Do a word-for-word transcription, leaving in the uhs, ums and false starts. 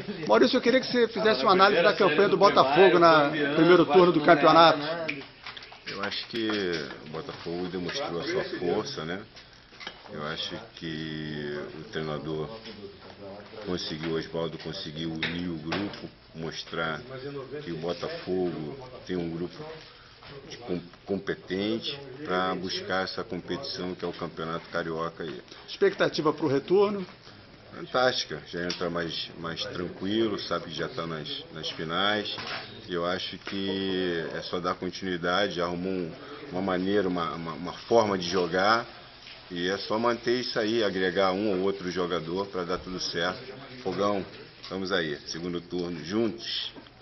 Maurício, eu queria que você fizesse uma análise da campanha do Botafogo no primeiro turno do campeonato. Eu acho que o Botafogo demonstrou a sua força, né? Eu acho que o treinador conseguiu, o Oswaldo conseguiu unir o grupo, mostrar que o Botafogo tem um grupo competente para buscar essa competição que é o Campeonato Carioca aí. Expectativa para o retorno? Fantástica, já entra mais, mais tranquilo, sabe que já está nas, nas finais. Eu acho que é só dar continuidade, arrumou um, uma maneira, uma, uma, uma forma de jogar. E é só manter isso aí, agregar um ou outro jogador para dar tudo certo. Fogão, estamos aí, segundo turno, juntos.